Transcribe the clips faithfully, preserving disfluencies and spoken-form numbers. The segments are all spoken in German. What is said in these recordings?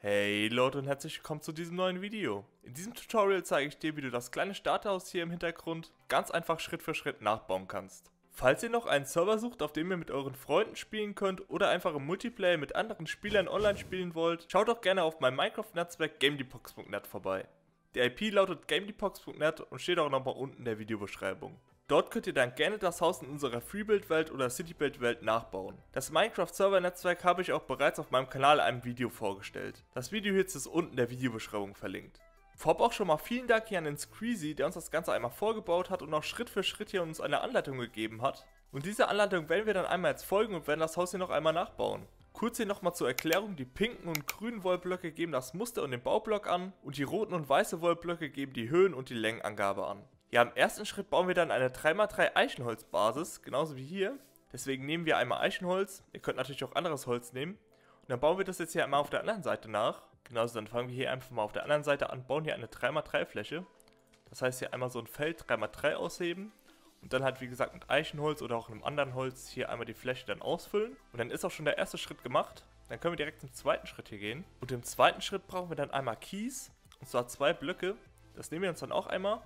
Hey Leute und herzlich willkommen zu diesem neuen Video. In diesem Tutorial zeige ich dir, wie du das kleine Starterhaus hier im Hintergrund ganz einfach Schritt für Schritt nachbauen kannst. Falls ihr noch einen Server sucht, auf dem ihr mit euren Freunden spielen könnt oder einfach im Multiplayer mit anderen Spielern online spielen wollt, schaut doch gerne auf meinem Minecraft-Netzwerk gamedepox punkt net vorbei. Der I P lautet gamedepox punkt net und steht auch nochmal unten in der Videobeschreibung. Dort könnt ihr dann gerne das Haus in unserer Freebuild-Welt oder Citybuild-Welt nachbauen. Das Minecraft-Server-Netzwerk habe ich auch bereits auf meinem Kanal in einem Video vorgestellt. Das Video jetzt ist unten in der Videobeschreibung verlinkt. Vorab auch schon mal vielen Dank hier an den Squeezy, der uns das Ganze einmal vorgebaut hat und auch Schritt für Schritt hier uns eine Anleitung gegeben hat. Und diese Anleitung werden wir dann einmal jetzt folgen und werden das Haus hier noch einmal nachbauen. Kurz hier nochmal zur Erklärung, die pinken und grünen Wollblöcke geben das Muster und den Baublock an und die roten und weißen Wollblöcke geben die Höhen und die Längenangabe an. Ja, im ersten Schritt bauen wir dann eine drei mal drei Eichenholzbasis, genauso wie hier. Deswegen nehmen wir einmal Eichenholz, ihr könnt natürlich auch anderes Holz nehmen. Und dann bauen wir das jetzt hier einmal auf der anderen Seite nach. Genauso, dann fangen wir hier einfach mal auf der anderen Seite an, bauen hier eine drei mal drei Fläche. Das heißt hier einmal so ein Feld drei mal drei ausheben. Und dann halt wie gesagt mit Eichenholz oder auch einem anderen Holz hier einmal die Fläche dann ausfüllen. Und dann ist auch schon der erste Schritt gemacht. Dann können wir direkt zum zweiten Schritt hier gehen. Und im zweiten Schritt brauchen wir dann einmal Kies. Und zwar zwei Blöcke. Das nehmen wir uns dann auch einmal.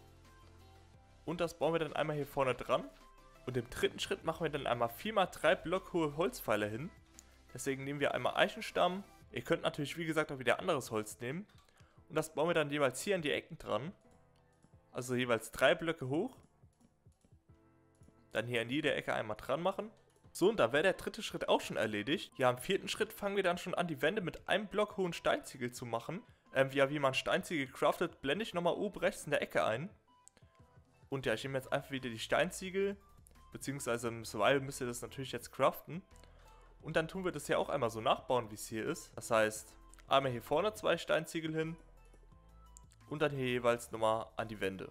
Und das bauen wir dann einmal hier vorne dran. Und im dritten Schritt machen wir dann einmal vier mal drei blockhohe Holzpfeiler hin. Deswegen nehmen wir einmal Eichenstamm. Ihr könnt natürlich wie gesagt auch wieder anderes Holz nehmen. Und das bauen wir dann jeweils hier an die Ecken dran. Also jeweils drei Blöcke hoch. Dann hier an jeder Ecke einmal dran machen. So, und dann wäre der dritte Schritt auch schon erledigt. Ja, am vierten Schritt fangen wir dann schon an, die Wände mit einem Block hohen Steinziegel zu machen. Ähm, ja, wie man Steinziegel craftet, blende ich nochmal oben rechts in der Ecke ein. Und ja, ich nehme jetzt einfach wieder die Steinziegel, beziehungsweise im Survival müsst ihr das natürlich jetzt craften. Und dann tun wir das hier auch einmal so nachbauen, wie es hier ist. Das heißt, einmal hier vorne zwei Steinziegel hin und dann hier jeweils nochmal an die Wände.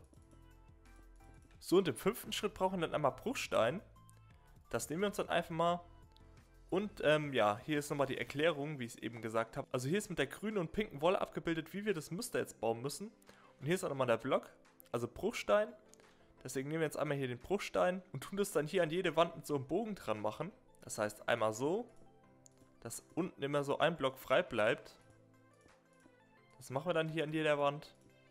So, und im fünften Schritt brauchen wir dann einmal Bruchstein. Das nehmen wir uns dann einfach mal. Und ähm, ja, hier ist nochmal die Erklärung, wie ich es eben gesagt habe. Also hier ist mit der grünen und pinken Wolle abgebildet, wie wir das Muster jetzt bauen müssen. Und hier ist auch nochmal der Block, also Bruchstein. Deswegen nehmen wir jetzt einmal hier den Bruchstein und tun das dann hier an jede Wand mit so einem Bogen dran machen. Das heißt einmal so, dass unten immer so ein Block frei bleibt. Das machen wir dann hier an jeder Wand.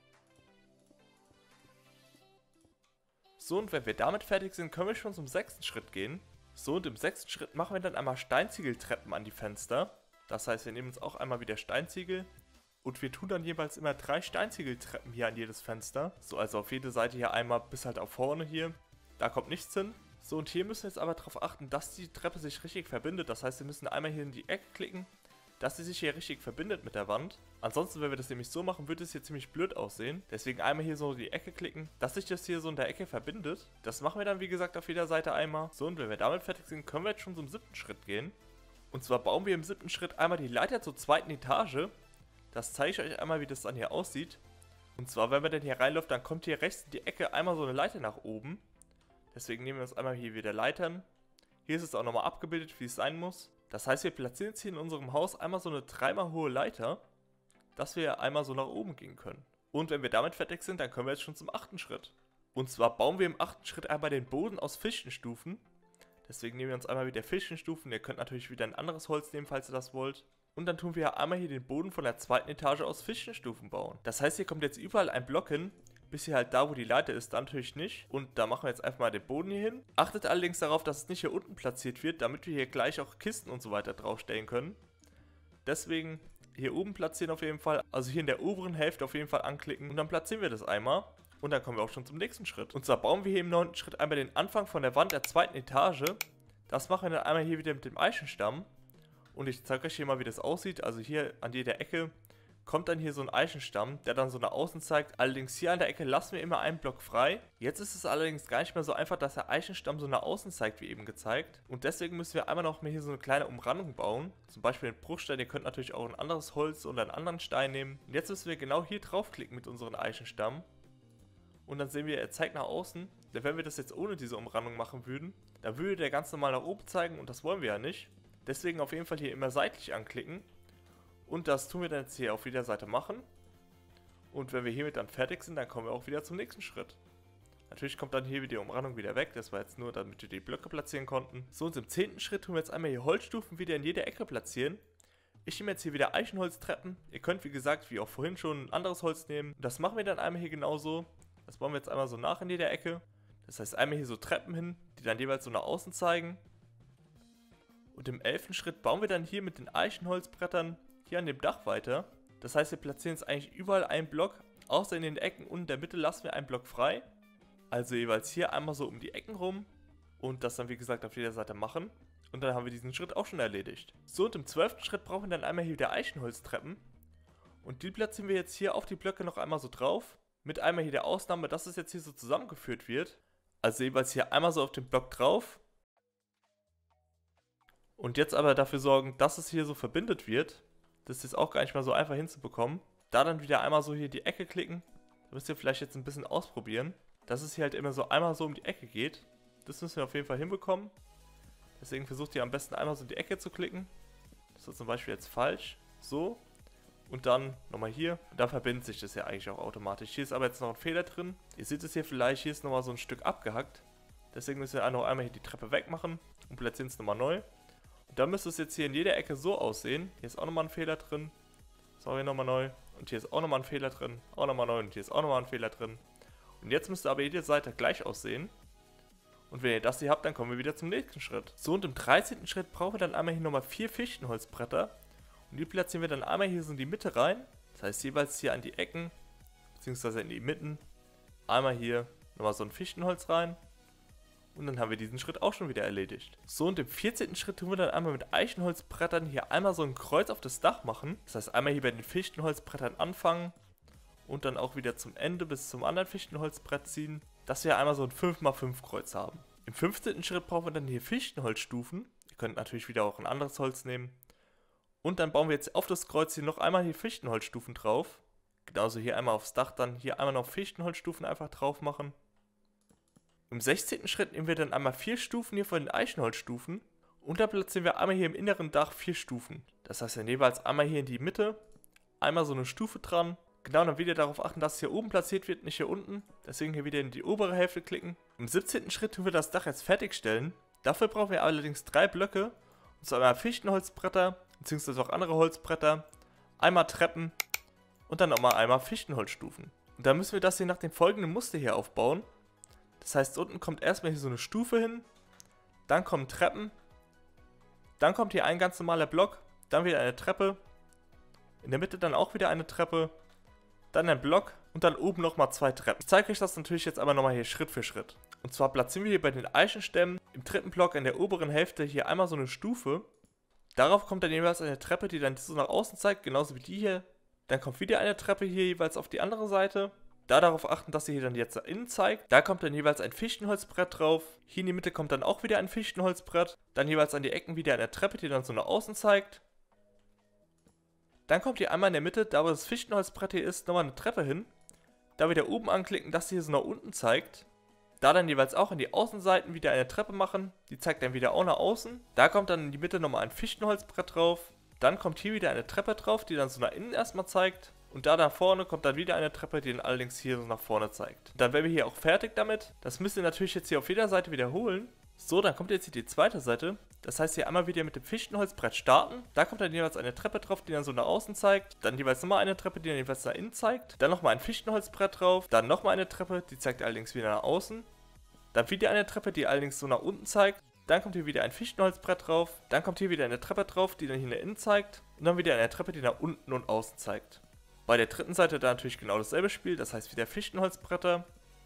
So, und wenn wir damit fertig sind, können wir schon zum sechsten Schritt gehen. So, und im sechsten Schritt machen wir dann einmal Steinziegeltreppen an die Fenster. Das heißt, wir nehmen uns auch einmal wieder Steinziegel. Und wir tun dann jeweils immer drei Steinziegeltreppen hier an jedes Fenster. So, also auf jede Seite hier einmal bis halt auf vorne hier. Da kommt nichts hin. So, und hier müssen wir jetzt aber darauf achten, dass die Treppe sich richtig verbindet. Das heißt, wir müssen einmal hier in die Ecke klicken, dass sie sich hier richtig verbindet mit der Wand. Ansonsten, wenn wir das nämlich so machen, wird es hier ziemlich blöd aussehen. Deswegen einmal hier so in die Ecke klicken, dass sich das hier so in der Ecke verbindet. Das machen wir dann, wie gesagt, auf jeder Seite einmal. So, und wenn wir damit fertig sind, können wir jetzt schon zum siebten Schritt gehen. Und zwar bauen wir im siebten Schritt einmal die Leiter zur zweiten Etage. Das zeige ich euch einmal, wie das dann hier aussieht. Und zwar, wenn man denn hier reinläuft, dann kommt hier rechts in die Ecke einmal so eine Leiter nach oben. Deswegen nehmen wir uns einmal hier wieder Leitern. Hier ist es auch nochmal abgebildet, wie es sein muss. Das heißt, wir platzieren jetzt hier in unserem Haus einmal so eine dreimal hohe Leiter, dass wir einmal so nach oben gehen können. Und wenn wir damit fertig sind, dann können wir jetzt schon zum achten Schritt. Und zwar bauen wir im achten Schritt einmal den Boden aus Fichtenstufen. Deswegen nehmen wir uns einmal wieder Fichtenstufen. Ihr könnt natürlich wieder ein anderes Holz nehmen, falls ihr das wollt. Und dann tun wir einmal hier den Boden von der zweiten Etage aus Fichtenstufen bauen. Das heißt, hier kommt jetzt überall ein Block hin, bis hier halt da, wo die Leiter ist, dann natürlich nicht. Und da machen wir jetzt einfach mal den Boden hier hin. Achtet allerdings darauf, dass es nicht hier unten platziert wird, damit wir hier gleich auch Kisten und so weiter draufstellen können. Deswegen hier oben platzieren auf jeden Fall. Also hier in der oberen Hälfte auf jeden Fall anklicken. Und dann platzieren wir das einmal. Und dann kommen wir auch schon zum nächsten Schritt. Und zwar bauen wir hier im neunten Schritt einmal den Anfang von der Wand der zweiten Etage. Das machen wir dann einmal hier wieder mit dem Eichenstamm. Und ich zeige euch hier mal, wie das aussieht. Also hier an jeder Ecke kommt dann hier so ein Eichenstamm, der dann so nach außen zeigt. Allerdings hier an der Ecke lassen wir immer einen Block frei. Jetzt ist es allerdings gar nicht mehr so einfach, dass der Eichenstamm so nach außen zeigt, wie eben gezeigt. Und deswegen müssen wir einmal noch mal hier so eine kleine Umrandung bauen. Zum Beispiel den Bruchstein. Ihr könnt natürlich auch ein anderes Holz oder einen anderen Stein nehmen. Und jetzt müssen wir genau hier draufklicken mit unserem Eichenstamm. Und dann sehen wir, er zeigt nach außen. Denn wenn wir das jetzt ohne diese Umrandung machen würden, dann würde der ganz normal nach oben zeigen und das wollen wir ja nicht. Deswegen auf jeden Fall hier immer seitlich anklicken. Und das tun wir dann jetzt hier auf jeder Seite machen. Und wenn wir hiermit dann fertig sind, dann kommen wir auch wieder zum nächsten Schritt. Natürlich kommt dann hier wieder die Umrandung wieder weg. Das war jetzt nur, damit wir die Blöcke platzieren konnten. So, und im zehnten Schritt tun wir jetzt einmal hier Holzstufen wieder in jede Ecke platzieren. Ich nehme jetzt hier wieder Eichenholztreppen. Ihr könnt wie gesagt, wie auch vorhin schon, ein anderes Holz nehmen. Das machen wir dann einmal hier genauso. Das bauen wir jetzt einmal so nach in jeder Ecke. Das heißt einmal hier so Treppen hin, die dann jeweils so nach außen zeigen. Und im elften Schritt bauen wir dann hier mit den Eichenholzbrettern hier an dem Dach weiter. Das heißt, wir platzieren jetzt eigentlich überall einen Block, außer in den Ecken und in der Mitte lassen wir einen Block frei. Also jeweils hier einmal so um die Ecken rum und das dann wie gesagt auf jeder Seite machen. Und dann haben wir diesen Schritt auch schon erledigt. So, und im zwölften Schritt brauchen wir dann einmal hier wieder Eichenholztreppen. Und die platzieren wir jetzt hier auf die Blöcke noch einmal so drauf. Mit einmal hier der Ausnahme, dass es jetzt hier so zusammengeführt wird. Also jeweils hier einmal so auf den Block drauf. Und jetzt aber dafür sorgen, dass es hier so verbindet wird. Das ist jetzt auch gar nicht mal so einfach hinzubekommen. Da dann wieder einmal so hier die Ecke klicken. Da müsst ihr vielleicht jetzt ein bisschen ausprobieren. Dass es hier halt immer so einmal so um die Ecke geht. Das müssen wir auf jeden Fall hinbekommen. Deswegen versucht ihr am besten einmal so in die Ecke zu klicken. Das ist zum Beispiel jetzt falsch. So. Und dann nochmal hier. Und da verbindet sich das ja eigentlich auch automatisch. Hier ist aber jetzt noch ein Fehler drin. Ihr seht es hier vielleicht, hier ist nochmal so ein Stück abgehackt. Deswegen müssen wir noch einmal hier die Treppe wegmachen und platzieren es nochmal neu. Und dann müsste es jetzt hier in jeder Ecke so aussehen. Hier ist auch nochmal ein Fehler drin. Sorry, nochmal neu. Und hier ist auch nochmal ein Fehler drin. Auch nochmal neu. Und hier ist auch nochmal ein Fehler drin. Und jetzt müsste aber jede Seite gleich aussehen. Und wenn ihr das hier habt, dann kommen wir wieder zum nächsten Schritt. So, und im dreizehnten Schritt brauchen wir dann einmal hier nochmal vier Fichtenholzbretter. Und die platzieren wir dann einmal hier so in die Mitte rein. Das heißt jeweils hier an die Ecken, beziehungsweise in die Mitten. Einmal hier nochmal so ein Fichtenholz rein. Und dann haben wir diesen Schritt auch schon wieder erledigt. So, und im vierzehnten Schritt tun wir dann einmal mit Eichenholzbrettern hier einmal so ein Kreuz auf das Dach machen. Das heißt einmal hier bei den Fichtenholzbrettern anfangen. Und dann auch wieder zum Ende bis zum anderen Fichtenholzbrett ziehen, dass wir einmal so ein fünf mal fünf Kreuz haben. Im fünfzehnten Schritt brauchen wir dann hier Fichtenholzstufen. Ihr könnt natürlich wieder auch ein anderes Holz nehmen. Und dann bauen wir jetzt auf das Kreuz hier noch einmal hier Fichtenholzstufen drauf. Genauso hier einmal aufs Dach, dann hier einmal noch Fichtenholzstufen einfach drauf machen. Im sechzehnten Schritt nehmen wir dann einmal vier Stufen hier von den Eichenholzstufen. Und da platzieren wir einmal hier im inneren Dach vier Stufen. Das heißt dann jeweils einmal hier in die Mitte, einmal so eine Stufe dran. Genau, dann wieder darauf achten, dass es hier oben platziert wird, nicht hier unten. Deswegen hier wieder in die obere Hälfte klicken. Im siebzehnten Schritt tun wir das Dach jetzt fertigstellen. Dafür brauchen wir allerdings drei Blöcke. Und zwar einmal Fichtenholzbretter, beziehungsweise auch andere Holzbretter. Einmal Treppen und dann nochmal einmal Fichtenholzstufen. Und dann müssen wir das hier nach dem folgenden Muster hier aufbauen. Das heißt, unten kommt erstmal hier so eine Stufe hin. Dann kommen Treppen. Dann kommt hier ein ganz normaler Block. Dann wieder eine Treppe. In der Mitte dann auch wieder eine Treppe. Dann ein Block und dann oben nochmal zwei Treppen. Ich zeige euch das natürlich jetzt aber nochmal hier Schritt für Schritt. Und zwar platzieren wir hier bei den Eichenstämmen im dritten Block in der oberen Hälfte hier einmal so eine Stufe. Darauf kommt dann jeweils eine Treppe, die dann so nach außen zeigt, genauso wie die hier. Dann kommt wieder eine Treppe hier jeweils auf die andere Seite. Da darauf achten, dass sie hier dann jetzt nach innen zeigt. Da kommt dann jeweils ein Fichtenholzbrett drauf. Hier in die Mitte kommt dann auch wieder ein Fichtenholzbrett. Dann jeweils an die Ecken wieder eine Treppe, die dann so nach außen zeigt. Dann kommt hier einmal in der Mitte, da wo das Fichtenholzbrett hier ist, nochmal eine Treppe hin. Da wieder oben anklicken, dass sie hier so nach unten zeigt. Da dann jeweils auch in die Außenseiten wieder eine Treppe machen. Die zeigt dann wieder auch nach außen. Da kommt dann in die Mitte nochmal ein Fichtenholzbrett drauf. Dann kommt hier wieder eine Treppe drauf, die dann so nach innen erstmal zeigt. Und da nach vorne kommt dann wieder eine Treppe, die dann allerdings hier so nach vorne zeigt. Dann wären wir hier auch fertig damit. Das müsst ihr natürlich jetzt hier auf jeder Seite wiederholen. So, dann kommt jetzt hier die zweite Seite. Das heißt, hier einmal wieder mit dem Fichtenholzbrett starten. Da kommt dann jeweils eine Treppe drauf, die dann so nach außen zeigt. Dann jeweils nochmal eine Treppe, die dann jeweils nach innen zeigt. Dann nochmal ein Fichtenholzbrett drauf. Dann nochmal eine Treppe, die zeigt allerdings wieder nach außen. Dann wieder eine Treppe, die allerdings so nach unten zeigt. Dann kommt hier wieder ein Fichtenholzbrett drauf. Dann kommt hier wieder eine Treppe drauf, die dann hier nach innen zeigt. Und dann wieder eine Treppe, die nach unten und außen zeigt. Bei der dritten Seite dann natürlich genau dasselbe Spiel. Das heißt wieder Fichtenholzbretter.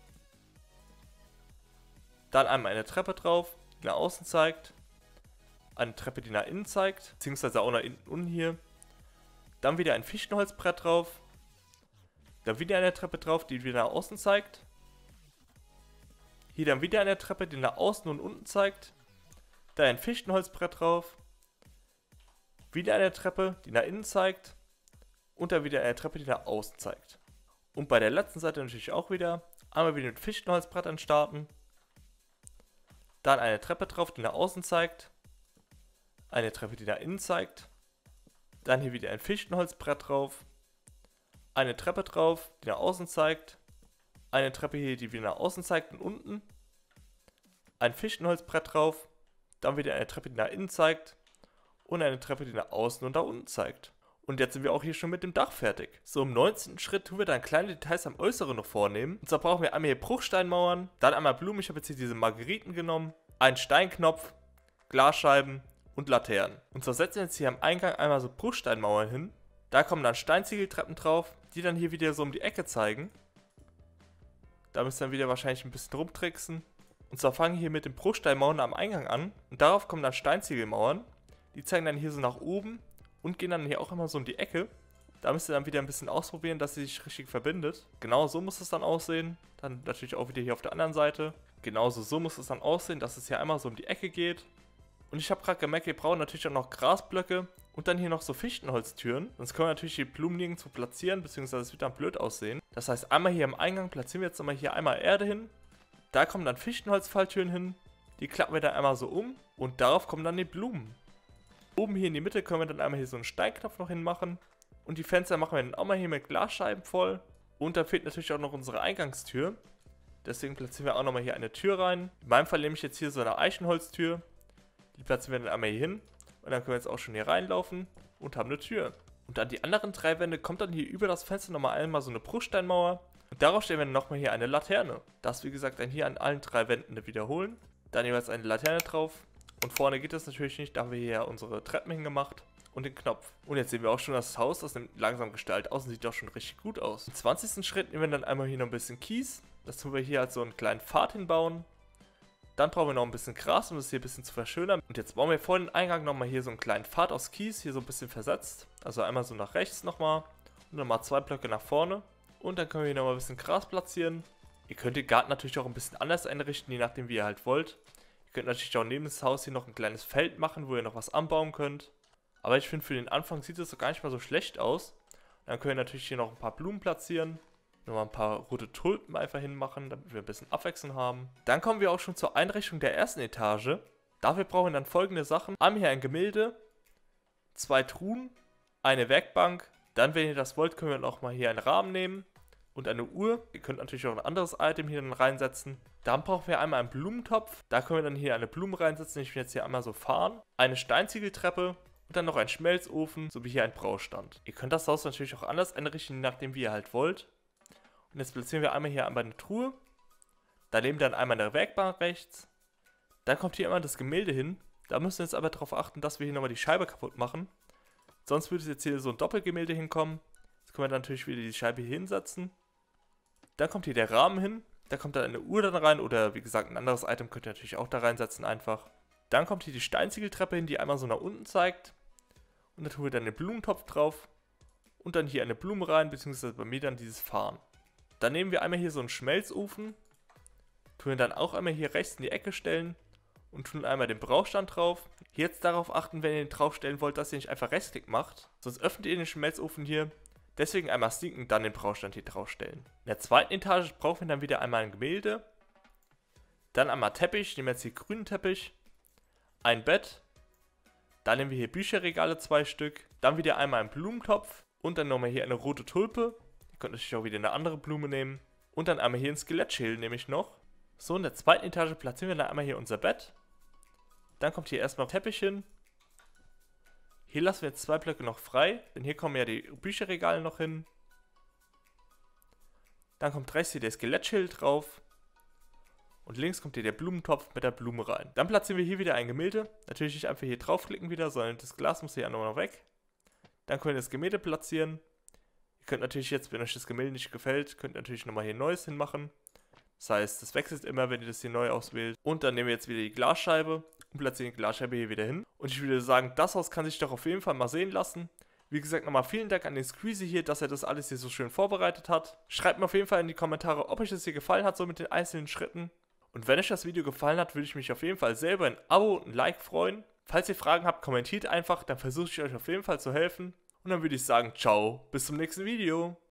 Dann einmal eine Treppe drauf, die nach außen zeigt. Eine Treppe, die nach innen zeigt, beziehungsweise auch nach innen unten hier. Dann wieder ein Fichtenholzbrett drauf. Dann wieder eine Treppe drauf, die wieder nach außen zeigt. Hier dann wieder eine Treppe, die nach außen und unten zeigt. Dann ein Fichtenholzbrett drauf. Wieder eine Treppe, die nach innen zeigt. Und dann wieder eine Treppe, die nach außen zeigt. Und bei der letzten Seite natürlich auch wieder. Einmal wieder mit Fichtenholzbrettern starten. Dann eine Treppe drauf, die nach außen zeigt. Eine Treppe, die nach innen zeigt. Dann hier wieder ein Fichtenholzbrett drauf. Eine Treppe drauf, die nach außen zeigt. Eine Treppe hier, die wieder nach außen zeigt und unten. Ein Fichtenholzbrett drauf. Dann wieder eine Treppe, die nach innen zeigt. und eine Treppe, die nach außen und nach unten zeigt. Und jetzt sind wir auch hier schon mit dem Dach fertig. So, im neunzehnten Schritt tun wir dann kleine Details am Äußeren noch vornehmen. Und zwar brauchen wir einmal hier Bruchsteinmauern, dann einmal Blumen, ich habe jetzt hier diese Margeriten genommen, einen Steinknopf, Glasscheiben und Laternen. Und zwar setzen wir jetzt hier am Eingang einmal so Bruchsteinmauern hin. Da kommen dann Steinziegeltreppen drauf, die dann hier wieder so um die Ecke zeigen. Da müssen wir dann wieder wahrscheinlich ein bisschen rumtricksen. Und zwar fangen wir hier mit den Bruchsteinmauern am Eingang an. Und darauf kommen dann Steinziegelmauern. Die zeigen dann hier so nach oben. Und gehen dann hier auch immer so um die Ecke. Da müsst ihr dann wieder ein bisschen ausprobieren, dass sie sich richtig verbindet. Genau so muss es dann aussehen. Dann natürlich auch wieder hier auf der anderen Seite. Genauso so muss es dann aussehen, dass es hier einmal so um die Ecke geht. Und ich habe gerade gemerkt, wir brauchen natürlich auch noch Grasblöcke. Und dann hier noch so Fichtenholztüren. Sonst können wir natürlich die Blumen nirgendwo platzieren, beziehungsweise es wird dann blöd aussehen. Das heißt, einmal hier im Eingang platzieren wir jetzt nochmal hier einmal Erde hin. Da kommen dann Fichtenholzfalltüren hin. Die klappen wir dann einmal so um. Und darauf kommen dann die Blumen. Oben hier in die Mitte können wir dann einmal hier so einen Steinknopf noch hinmachen. Und die Fenster machen wir dann auch mal hier mit Glasscheiben voll. Und da fehlt natürlich auch noch unsere Eingangstür. Deswegen platzieren wir auch nochmal hier eine Tür rein. In meinem Fall nehme ich jetzt hier so eine Eichenholztür. Die platzieren wir dann einmal hier hin. Und dann können wir jetzt auch schon hier reinlaufen und haben eine Tür. Und an die anderen drei Wände kommt dann hier über das Fenster nochmal einmal so eine Bruchsteinmauer. Und darauf stellen wir dann nochmal hier eine Laterne. Das wie gesagt dann hier an allen drei Wänden wiederholen. Dann jeweils eine Laterne drauf. Und vorne geht das natürlich nicht, da haben wir hier unsere Treppen hingemacht und den Knopf. Und jetzt sehen wir auch schon das Haus, das nimmt langsam Gestalt aus und sieht auch schon richtig gut aus. Im zwanzigsten Schritt nehmen wir dann einmal hier noch ein bisschen Kies. Das tun wir hier als so einen kleinen Pfad hinbauen. Dann brauchen wir noch ein bisschen Gras, um das hier ein bisschen zu verschönern. Und jetzt bauen wir vor den Eingang nochmal hier so einen kleinen Pfad aus Kies, hier so ein bisschen versetzt. Also einmal so nach rechts nochmal und nochmal zwei Blöcke nach vorne. Und dann können wir hier nochmal ein bisschen Gras platzieren. Ihr könnt den Garten natürlich auch ein bisschen anders einrichten, je nachdem wie ihr halt wollt. Ihr könnt natürlich auch neben das Haus hier noch ein kleines Feld machen, wo ihr noch was anbauen könnt. Aber ich finde, für den Anfang sieht es doch gar nicht mal so schlecht aus. Dann können wir natürlich hier noch ein paar Blumen platzieren. Nochmal ein paar rote Tulpen einfach hinmachen, damit wir ein bisschen Abwechslung haben. Dann kommen wir auch schon zur Einrichtung der ersten Etage. Dafür brauchen wir dann folgende Sachen. Einmal hier ein Gemälde, zwei Truhen, eine Werkbank. Dann, wenn ihr das wollt, können wir noch mal hier einen Rahmen nehmen. Und eine Uhr. Ihr könnt natürlich auch ein anderes Item hier dann reinsetzen. Dann brauchen wir einmal einen Blumentopf. Da können wir dann hier eine Blume reinsetzen. Ich will jetzt hier einmal so fahren. Eine Steinziegeltreppe. Und dann noch ein Schmelzofen, sowie hier ein Braustand. Ihr könnt das Haus natürlich auch anders einrichten, je nachdem wie ihr halt wollt. Und jetzt platzieren wir einmal hier einmal eine Truhe. Daneben dann einmal eine Werkbank rechts. Dann kommt hier immer das Gemälde hin. Da müssen wir jetzt aber darauf achten, dass wir hier nochmal die Scheibe kaputt machen. Sonst würde jetzt hier so ein Doppelgemälde hinkommen. Jetzt können wir dann natürlich wieder die Scheibe hier hinsetzen. Dann kommt hier der Rahmen hin. Da kommt dann eine Uhr dann rein oder wie gesagt ein anderes Item könnt ihr natürlich auch da reinsetzen einfach. Dann kommt hier die Steinziegeltreppe hin, die einmal so nach unten zeigt. Und da tun wir dann den Blumentopf drauf. Und dann hier eine Blume rein, beziehungsweise bei mir dann dieses Fahren. Dann nehmen wir einmal hier so einen Schmelzofen. Tun wir dann auch einmal hier rechts in die Ecke stellen. Und tun einmal den Brauchstand drauf. Hier jetzt darauf achten, wenn ihr den draufstellen wollt, dass ihr nicht einfach Rechtsklick macht. Sonst öffnet ihr den Schmelzofen hier. Deswegen einmal sneaken, dann den Brauchstand hier draufstellen. In der zweiten Etage brauchen wir dann wieder einmal ein Gemälde. Dann einmal Teppich, nehmen wir jetzt hier grünen Teppich. Ein Bett. Dann nehmen wir hier Bücherregale, zwei Stück. Dann wieder einmal einen Blumentopf. Und dann nochmal hier eine rote Tulpe. Ihr könnt natürlich auch wieder eine andere Blume nehmen. Und dann einmal hier ein Skelettschädel nehme ich noch. So, in der zweiten Etage platzieren wir dann einmal hier unser Bett. Dann kommt hier erstmal Teppich hin. Hier lassen wir jetzt zwei Blöcke noch frei, denn hier kommen ja die Bücherregale noch hin. Dann kommt rechts hier der Skelettschild drauf. Und links kommt hier der Blumentopf mit der Blume rein. Dann platzieren wir hier wieder ein Gemälde. Natürlich nicht einfach hier draufklicken wieder, sondern das Glas muss hier auch noch weg. Dann können wir das Gemälde platzieren. Ihr könnt natürlich jetzt, wenn euch das Gemälde nicht gefällt, könnt ihr natürlich nochmal hier ein neues hinmachen. Das heißt, das wechselt immer, wenn ihr das hier neu auswählt. Und dann nehmen wir jetzt wieder die Glasscheibe und platzieren die Glasscheibe hier wieder hin. Und ich würde sagen, das Haus kann sich doch auf jeden Fall mal sehen lassen. Wie gesagt, nochmal vielen Dank an den Squeezy hier, dass er das alles hier so schön vorbereitet hat. Schreibt mir auf jeden Fall in die Kommentare, ob euch das hier gefallen hat, so mit den einzelnen Schritten. Und wenn euch das Video gefallen hat, würde ich mich auf jeden Fall selber ein Abo und ein Like freuen. Falls ihr Fragen habt, kommentiert einfach, dann versuche ich euch auf jeden Fall zu helfen. Und dann würde ich sagen, ciao, bis zum nächsten Video.